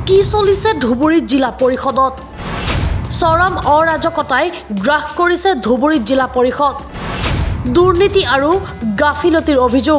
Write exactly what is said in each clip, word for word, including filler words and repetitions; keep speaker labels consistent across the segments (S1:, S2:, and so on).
S1: কি চলিছে ধুবুৰী জিলা পৰিষদত চৰম অৰাজকতাই গ্ৰাস কৰিছে ধুবুৰী জিলা পৰিষদ দুৰ্নীতি আৰু গাফিলতিৰ অভিযোগ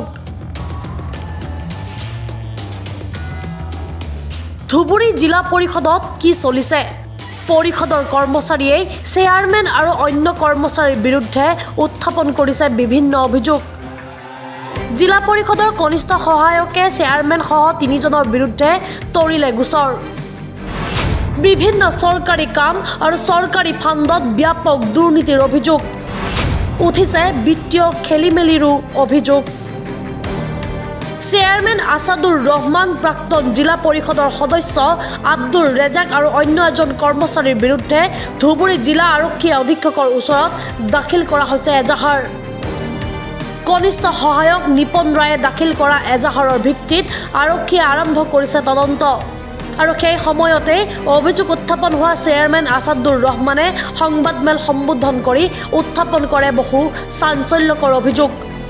S1: ধুবুৰী জিলা পৰিষদত কি চলিছে পৰিষদৰ কৰ্মচাৰীয়ে চেয়াৰমেন আৰু অন্য কৰ্মচাৰীৰ বিৰুদ্ধে উত্থাপন কৰিছে বিভিন্ন অভিযোগ জিলা পৰিষদৰ কনিষ্ঠ সহায়কে চেয়াৰমেন সহ তিনিজনৰ বিৰুদ্ধে তৰিলে গোচৰ বিভিন্ন চৰকাৰী কাম আৰু চৰকাৰী ফাণ্ডত ব্যাপক দুৰ্নীতিৰ অভিযোগ উঠিছে বিত্তীয় খেলিমেলিৰো অভিযোগ চেয়াৰমেন আছাদুৰ ৰহমান প্ৰাক্তন জিলা পৰিষদৰ সদস্য আব্দুল ৰেজাক আৰু অন্য এজন কৰ্মচাৰীৰ বিৰুদ্ধে ধুবুৰী জিলা আৰক্ষী অধীক্ষকৰ ওচৰত দাখিল কৰা হৈছে এজাহাৰ কনিষ্ঠ সহায়ক নিপন ৰায়ে দাখিল কৰা এজাহাৰৰ ভিত্তিত আৰক্ষীয়ে আৰম্ভ কৰিছে তদন্ত আৰু সেই সময়তে অভিযোগ উত্থাপন হোৱা চেয়াৰমেন আছাদুৰ ৰহমানে সংবাদমেল সম্বোধন কৰি উত্থাপন কৰে বহু চাঞ্চল্যকৰ অভিযোগ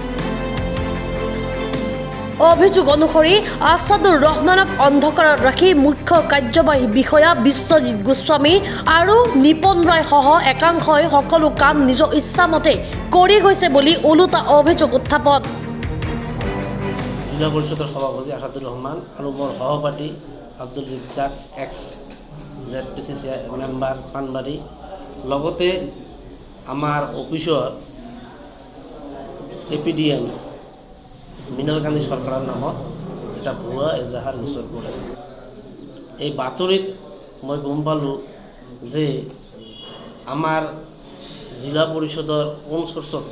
S1: অভিযোগ অনুসৰি আছাদুৰ ৰহমানক অন্ধকাৰত ৰাখি মুখ্য কাৰ্যবাহী বিষয়া বিশ্বজিৎ গোস্বামী আৰু নিপন ৰায় সহ একাংশই সকলো কাম নিজ ইচ্ছামতে কৰি গৈছে বুলি ওলোটা অভিযোগ উত্থাপন
S2: জিলা পৰিষদৰ সভাপতি আছাদুৰ ৰহমান আৰু মোৰ সহপাঠী Abdul Rizak X Z P C member Panbari লগতে আমাৰ অফিচৰ A P D M Mrinal Gandhi চৰকাৰৰ নামত এটা ভুৱা এজাহাৰ গোচৰ কৰিছে এই বাতৰিত মই গম পালোঁ যে আমাৰ জিলা পৰিষদৰ কনচৰ্চত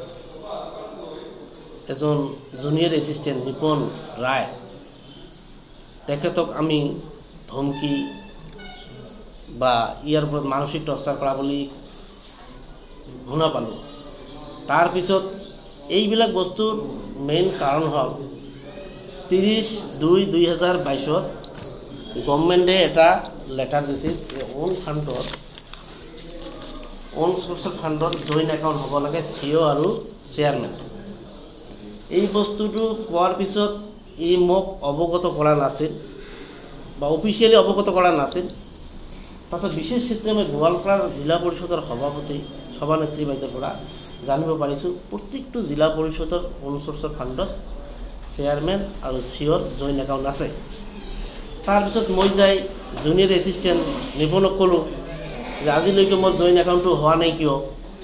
S2: এজন জুনিয়ৰ এছিষ্টেণ্ট নিপন ৰায় তেখেতক আমি ধমকি বা ইয়াৰ ওপৰত মানসিক টৰ্চাৰ কৰা বুলি শুনা পালোঁ তাৰপিছত এইবিলাক বস্তুৰ মেইন কাৰণ হ'ল ত্ৰিছ দুই দুই হাজাৰ বাইছত গভৰ্ণমেণ্টে এটা লেটাৰ দিছিল যে অ'ন ফাণ্ডত অ'ন চ'ৰ্চৰ ফাণ্ডত জইণ্ট একাউণ্ট হ'ব লাগে চি অ' আৰু চেয়াৰমেন এই বস্তুটো কোৱাৰ পিছত ই মোক অৱগত কৰা নাছিল বা অফিচিয়েলি অৱগত কৰা নাছিল তাৰপিছত বিশেষ ক্ষেত্ৰে মই গোৱালপাৰাৰ জিলা পৰিষদৰ সভাপতি সভানেত্ৰী বাইদেউৰ পৰা জানিব পাৰিছোঁ প্ৰত্যেকটো জিলা পৰিষদৰ অনচ'ৰ্চৰ ফাণ্ডত চেয়াৰমেন আৰু চি অ'ৰ জইণ্ট একাউণ্ট আছে তাৰপিছত মই যাই জুনিয়ৰ এছিষ্টেণ্ট নিপনক ক'লোঁ যে আজিলৈকে মোৰ জইণ্ট একাউণ্টটো হোৱা নাই কিয়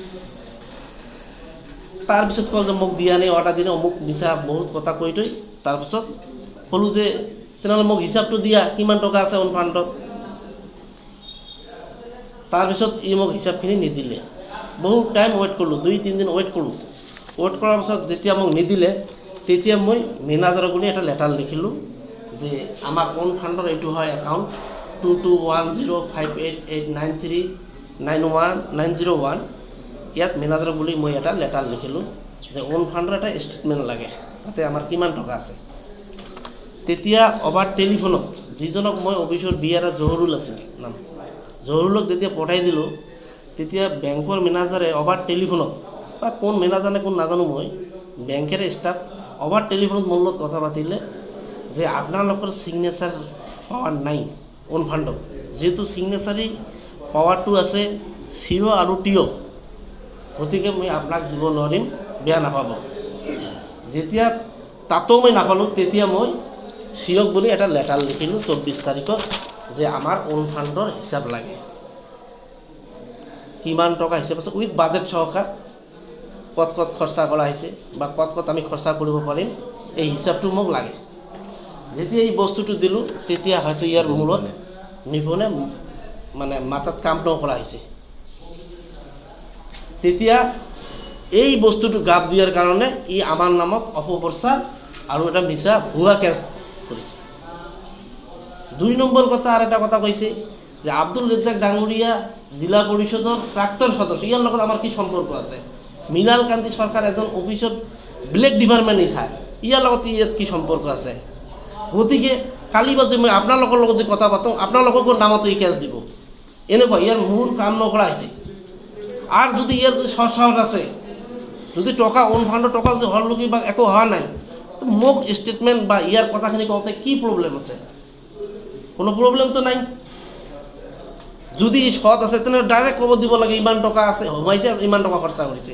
S2: তাৰপিছত ক'ল যে মোক দিয়া নাই অৰ্ডাৰ দিনে অমুক মিছা বহুত কথা কৈ থৈ তাৰপিছত ক'লোঁ যে তেনেহ'লে মোক হিচাপটো দিয়া কিমান টকা আছে অন ফাণ্ডত তাৰপিছত ই মোক হিচাপখিনি নিদিলে বহুত টাইম ৱেইট কৰিলোঁ দুই তিনিদিন ৱেইট কৰোঁ ৱেইট কৰাৰ পাছত যেতিয়া মোক নিদিলে তেতিয়া মই মেনেজাৰক বুলি এটা লেটাৰ লিখিলোঁ যে আমাৰ অন ফাণ্ডৰ এইটো হয় account two two one zero' five eight eight nine three nine one nine zero' one ইয়াত মেনেজাৰক বুলি মই এটা লেটাৰ লিখিলোঁ যে অন ফাণ্ডৰ এটা ষ্টেটমেণ্ট লাগে তাতে আমাৰ কিমান টকা আছে তেতিয়া অভাৰ টেলিফোনত যিজনক মই অফিচৰ বি আৰ জহৰুল আছিল নাম জহৰুলক যেতিয়া পঠাই দিলোঁ তেতিয়া বেংকৰ মেনেজাৰে অভাৰ টেলিফোনত বা কোন মেনেজাৰে কোন নাজানো মই বেংকেৰে ষ্টাফ অভাৰ টেলিফোনত মোৰ লগত কথা পাতিলে যে আপোনালোকৰ ছিগনেচাৰ পাৱাৰ নাই অন ফাণ্ডত যিহেতু ছিগনেচাৰী পাৱাৰটো আছে চি অ' আৰু টি অ' গতিকে মই আপোনাক দিব নোৱাৰিম বেয়া নাপাব যেতিয়া তাতো মই নাপালোঁ তেতিয়া মই চি অ'ক বুলি এটা লেটাৰ লিখিলোঁ চৌব্বিছ তাৰিখত যে আমাৰ অন ফাণ্ডৰ হিচাপ লাগে কিমান টকা হিচাপ আছে উইথ বাজেট সহকাৰ ক'ত ক'ত খৰচা কৰা হৈছে বা ক'ত ক'ত আমি খৰচা কৰিব পাৰিম এই হিচাপটো মোক লাগে যেতিয়া এই বস্তুটো দিলোঁ তেতিয়া হয়তো ইয়াৰ মূৰত নিপনে মানে মাথাত কাম নকৰা হৈছে তেতিয়া এই বস্তুটো গাপ দিয়াৰ কাৰণে ই আমাৰ নামত অপপ্ৰচাৰ আৰু এটা মিছা ভুৱা কেছ কৰিছে দুই নম্বৰ কথা আৰু এটা কথা কৈছে যে আব্দুল ৰেজাক ডাঙৰীয়া জিলা পৰিষদৰ প্ৰাক্তন সদস্য ইয়াৰ লগত আমাৰ কি সম্পৰ্ক আছে মৃণাল গান্ধী চৰকাৰ এজন অফিচত ব্লেক ডিপাৰ্টমেণ্টেই চায় ইয়াৰ লগত ইয়াত কি সম্পৰ্ক আছে গতিকে কালি বা যে মই আপোনালোকৰ লগত যে কথা পাতোঁ আপোনালোকৰ নামতো এই কেছ দিব এনেকুৱা ইয়াৰ মোৰ কাম নকৰা হৈছে আৰু যদি ইয়াৰ যদি সহজ আছে যদি টকা অন ফাণ্ডৰ টকা যদি হলকি বা একো হোৱা নাই তো মোক ষ্টেটমেণ্ট বা ইয়াৰ কথাখিনি কওঁতে কি প্ৰব্লেম আছে কোনো প্ৰব্লেমটো নাই যদি সৎ আছে তেনে ডাইৰেক্ট ক'ব দিব লাগে ইমান টকা আছে সোমাইছে ইমান টকা খৰচা কৰিছে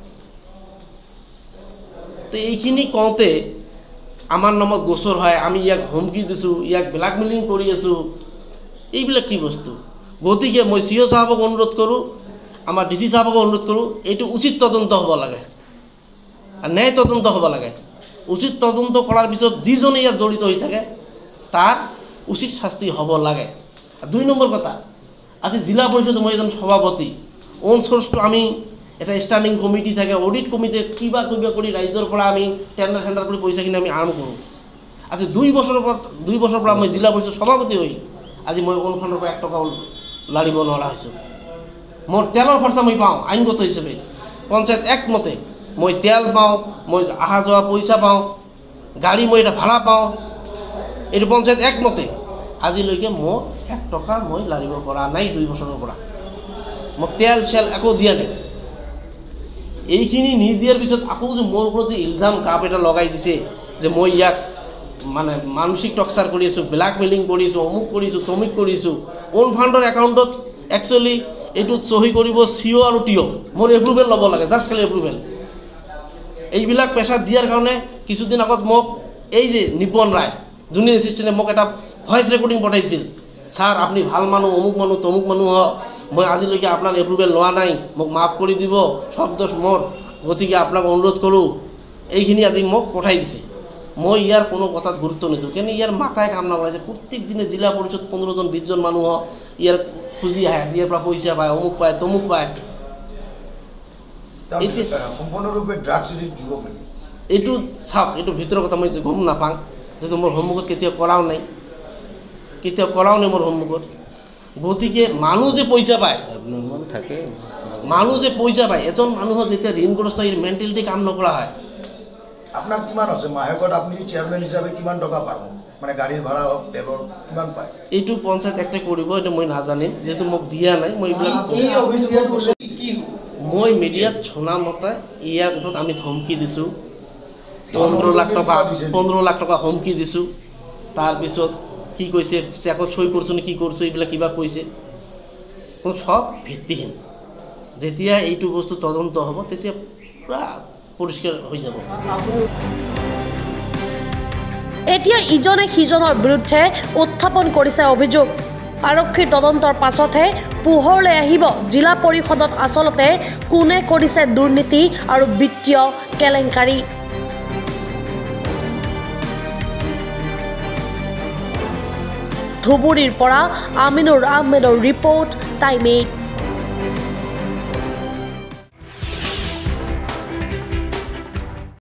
S2: তো এইখিনি কওঁতে আমাৰ নামত গোচৰ হয় আমি ইয়াক হুমকি দিছোঁ ইয়াক ব্লেকমেইলিং কৰি আছোঁ এইবিলাক কি বস্তু গতিকে মই চি অ' চাহাবক অনুৰোধ কৰোঁ আমাৰ ডি চি চাহাবক অনুৰোধ কৰোঁ এইটো উচিত তদন্ত হ'ব লাগে আৰু ন্যায় তদন্ত হ'ব লাগে উচিত তদন্ত কৰাৰ পিছত যিজনে ইয়াত জড়িত হৈ থাকে তাৰ উচিত শাস্তি হ'ব লাগে দুই নম্বৰ কথা আজি জিলা পৰিষদ মই এজন সভাপতি অন সোর্সটো আমি এটা স্ট্যান্ডিং কমিটি থাকে অডিট কমিটি কিবা কিবা কৰি ৰাইজৰ পৰা আমি টেন্ডাৰ টেন্ডাৰ কৰি পইচাখিনি আমি আৰ্ন কৰোঁ আজি দুই বছৰৰ পৰা দুই বছৰৰ পৰা মই জিলা পৰিষদ সভাপতি হৈ আজি মই কোনখনৰ পৰা এক টকাও লাৰিব নোৱাৰা হৈছোঁ মোৰ তেলৰ খৰচা মই পাওঁ আইনগত হিচাপে পঞ্চায়ত একমতে মই তেল পাওঁ মই অহা যোৱা পইচা পাওঁ গাড়ী মই এটা ভাড়া পাওঁ এইটো পঞ্চায়ত একমতে আজিলৈকে মোক এক টকা মই লাৰিব পৰা নাই দুই বছৰৰ পৰা মোক তেল চেল একো দিয়া নাই এইখিনি নিদিয়াৰ পিছত আকৌ যে মোৰ ওপৰত ইলজাম কাপ এটা লগাই দিছে যে মই ইয়াক মানে মানসিক টৰ্চাৰ কৰি আছোঁ ব্লেকমেইলিং কৰিছোঁ অমুক কৰিছোঁ তমুক কৰিছোঁ অন ফাণ্ডৰ একাউণ্টত একচুৱেলি এইটোত চহী কৰিব চি অ' আৰু টি অ' মোৰ এপ্ৰুভেল ল'ব লাগে জাষ্ট খালি এপ্ৰুভেল এইবিলাক প্ৰেছাৰ দিয়াৰ কাৰণে কিছুদিন আগত মোক এই যে নিপন ৰায় জুনিয়ৰ এছিষ্টেণ্টে মোক এটা ভইচ ৰেকৰ্ডিং পঠাইছিল ছাৰ আপুনি ভাল মানুহ অমুক মানুহ তমুক মানুহ হ মই আজিলৈকে আপোনাৰ এপ্ৰুভেল লোৱা নাই মোক মাফ কৰি দিব সব দোষ মোৰ গতিকে আপোনাক অনুৰোধ কৰোঁ এইখিনি আজি মোক পঠাই দিছে মই ইয়াৰ কোনো কথাত গুৰুত্ব নিদিওঁ কিয়নো ইয়াৰ মাথায় কাম নকৰাইছে প্ৰত্যেক দিনে জিলা পৰিষদ পোন্ধৰজন বিছজন মানুহ ইয়াৰ খুজি আহে ইয়াৰ পৰা পইচা পায় অমুক পায় তমুক পায়
S3: সম্পূৰ্ণৰূপে ড্ৰাগছ যুৱক
S2: এইটো চাওক এইটো ভিতৰৰ কথা মই গম নাপাওঁ যিটো মোৰ সন্মুখত কেতিয়াও কৰাও নাই কেতিয়াও কৰাও নাই মোৰ সন্মুখত গতিকে মানুহ যে পইচা পায়
S4: থাকে
S2: মানুহ যে পইচা পায় এজন মানুহৰ যেতিয়া ঋণগ্ৰস্ত এই মেণ্টেলিটি কাম নকৰা হয়
S3: আপোনাৰ কিমান আছে মাহেকত আপুনি চেয়াৰমেন হিচাপে কিমান টকা পাব মানে গাড়ীৰ ভাড়া হওক তেলৰ কিমান পায়
S2: এইটো পঞ্চায়ত এক্টে কৰিব এইটো মই নাজানিম যিহেতু মোক দিয়া নাই মই এইবিলাক মই মিডিয়াত শুনা মতে ইয়াৰ ওপৰত আমি ধমকি দিছোঁ পোন্ধৰ লাখ টকা পোন্ধৰ লাখ টকা ধমকি দিছোঁ তাৰপিছত কি কৈছে চেকত চহী কৰিছোঁ নে কি কৰিছোঁ এইবিলাক কিবা কৈছে সব ভিত্তিহীন যেতিয়া এইটো বস্তু তদন্ত হ'ব তেতিয়া পুৰা পৰিষ্কাৰ হৈ যাব
S1: এতিয়া ইজনে সিজনৰ বিৰুদ্ধে উত্থাপন কৰিছে অভিযোগ আৰক্ষীৰ তদন্তৰ পাছতহে পোহৰলৈ আহিব জিলা পৰিষদত আচলতে কোনে কৰিছে দুৰ্নীতি আৰু বিত্তীয় কেলেংকাৰী ধুবুৰীৰ পৰা আমিনুৰ আহমেদৰ ৰিপৰ্ট টাইম এইট।